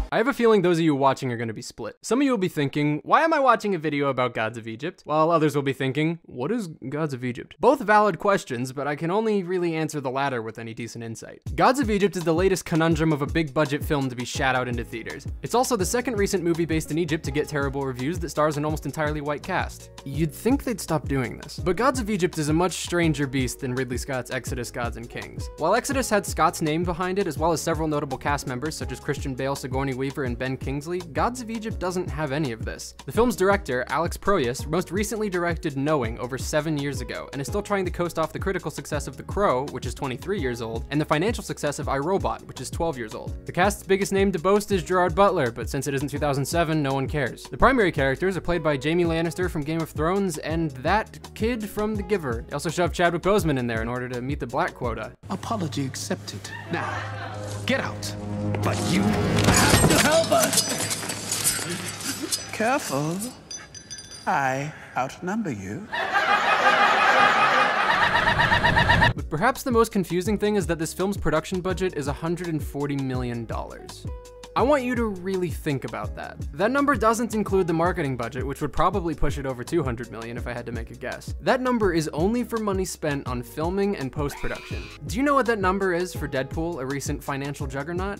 I have a feeling those of you watching are going to be split. Some of you will be thinking, why am I watching a video about Gods of Egypt? While others will be thinking, what is Gods of Egypt? Both valid questions, but I can only really answer the latter with any decent insight. Gods of Egypt is the latest conundrum of a big budget film to be shat out into theaters. It's also the second recent movie based in Egypt to get terrible reviews that stars an almost entirely white cast. You'd think they'd stop doing this. But Gods of Egypt is a much stranger beast than Ridley Scott's Exodus, Gods and Kings. While Exodus had Scott's name behind it, as well as several notable cast members such as Christian Bale, Sigourney Weaver, and Ben Kingsley, Gods of Egypt doesn't have any of this. The film's director, Alex Proyas, most recently directed Knowing over 7 years ago, and is still trying to coast off the critical success of The Crow, which is 23 years old, and the financial success of iRobot, which is 12 years old. The cast's biggest name to boast is Gerard Butler, but since it isn't 2007, no one cares. The primary characters are played by Jaime Lannister from Game of Thrones and that kid from The Giver. They also shoved Chadwick Boseman in there in order to meet the black quota. Apology accepted. Now, get out. But you have to help us. Careful. I outnumber you. But perhaps the most confusing thing is that this film's production budget is $140 million. I want you to really think about that. That number doesn't include the marketing budget, which would probably push it over $200 million if I had to make a guess. That number is only for money spent on filming and post-production. Do you know what that number is for Deadpool, a recent financial juggernaut?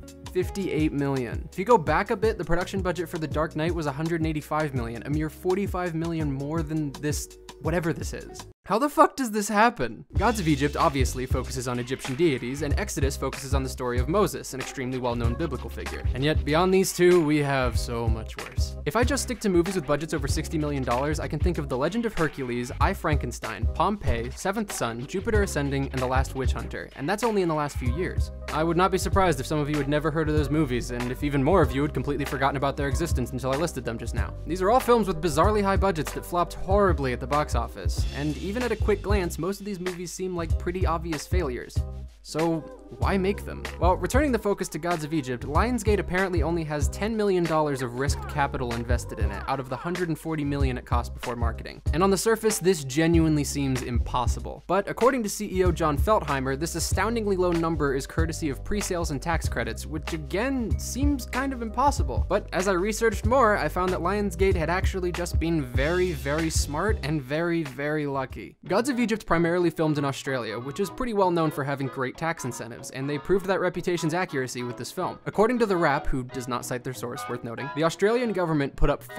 $58 million. If you go back a bit, the production budget for The Dark Knight was $185 million, a mere $45 million more than this, whatever this is. How the fuck does this happen? Gods of Egypt obviously focuses on Egyptian deities, and Exodus focuses on the story of Moses, an extremely well-known biblical figure. And yet, beyond these two, we have so much worse. If I just stick to movies with budgets over $60 million, I can think of The Legend of Hercules, I, Frankenstein, Pompeii, Seventh Son, Jupiter Ascending, and The Last Witch Hunter, and that's only in the last few years. I would not be surprised if some of you had never heard of those movies, and if even more of you had completely forgotten about their existence until I listed them just now. These are all films with bizarrely high budgets that flopped horribly at the box office, and even at a quick glance, most of these movies seem like pretty obvious failures. So why make them? Well, returning the focus to Gods of Egypt, Lionsgate apparently only has $10 million of risked capital invested in it out of the $140 million it cost before marketing. And on the surface, this genuinely seems impossible. But according to CEO John Feltheimer, this astoundingly low number is courtesy of pre-sales and tax credits, which again seems kind of impossible. But as I researched more, I found that Lionsgate had actually just been very, very smart and very, very lucky. Gods of Egypt primarily filmed in Australia, which is pretty well known for having great tax incentives, and they proved that reputation's accuracy with this film. According to The Wrap, who does not cite their source, worth noting, the Australian government put up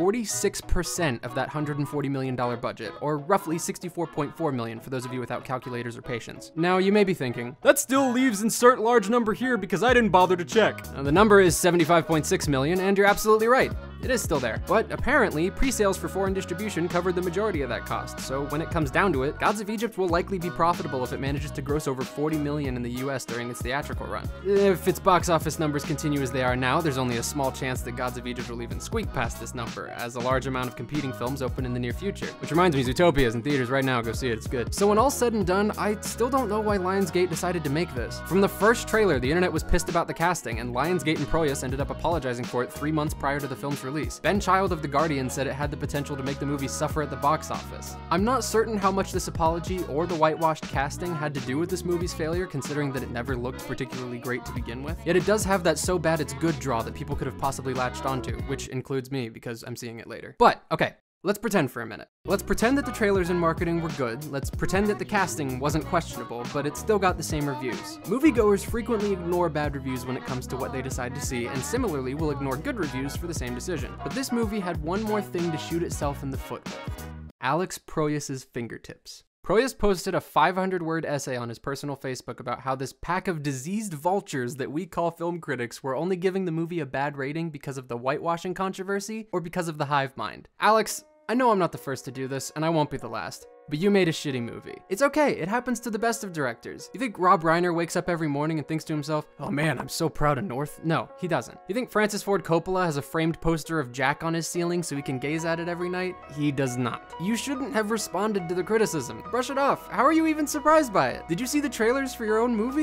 46% of that $140 million budget, or roughly $64.4 million for those of you without calculators or patience. Now, you may be thinking, that still leaves insert large number here because I didn't bother to check. Now, the number is $75.6 million, and you're absolutely right. It is still there. But apparently, pre-sales for foreign distribution covered the majority of that cost, so when it comes down to it, Gods of Egypt will likely be profitable if it manages to gross over $40 million in the US during its theatrical run. If its box office numbers continue as they are now, there's only a small chance that Gods of Egypt will even squeak past this number, as a large amount of competing films open in the near future. Which reminds me, Zootopia is in theaters right now, go see it, it's good. So when all's said and done, I still don't know why Lionsgate decided to make this. From the first trailer, the internet was pissed about the casting, and Lionsgate and Proyas ended up apologizing for it 3 months prior to the film's release. Ben Child of The Guardian said it had the potential to make the movie suffer at the box office. I'm not certain how much this apology or the whitewashed casting had to do with this movie's failure, considering that it never looked particularly great to begin with. Yet it does have that so bad it's good draw that people could have possibly latched onto, which includes me because I'm seeing it later. But, okay. Let's pretend for a minute. Let's pretend that the trailers and marketing were good. Let's pretend that the casting wasn't questionable, but it still got the same reviews. Moviegoers frequently ignore bad reviews when it comes to what they decide to see, and similarly will ignore good reviews for the same decision. But this movie had one more thing to shoot itself in the foot with. Alex Proyas's fingertips. Proyas posted a 500-word essay on his personal Facebook about how this pack of diseased vultures that we call film critics were only giving the movie a bad rating because of the whitewashing controversy or because of the hive mind. Alex, I know I'm not the first to do this, and I won't be the last, but you made a shitty movie. It's okay, it happens to the best of directors. You think Rob Reiner wakes up every morning and thinks to himself, oh man, I'm so proud of North? No, he doesn't. You think Francis Ford Coppola has a framed poster of Jack on his ceiling so he can gaze at it every night? He does not. You shouldn't have responded to the criticism. Brush it off. How are you even surprised by it? Did you see the trailers for your own movie?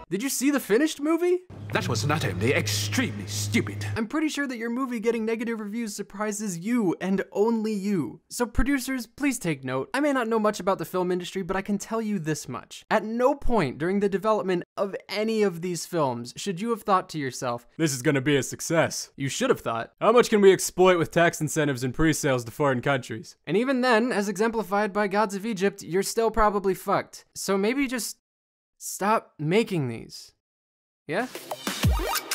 Did you see the finished movie? That was not only extremely stupid. I'm pretty sure that your movie getting negative reviews surprises you and only you. So producers, please take note. I may not know much about the film industry, but I can tell you this much. At no point during the development of any of these films should you have thought to yourself, this is gonna be a success. You should have thought, how much can we exploit with tax incentives and pre-sales to foreign countries? And even then, as exemplified by Gods of Egypt, you're still probably fucked. So maybe just stop making these. Yeah?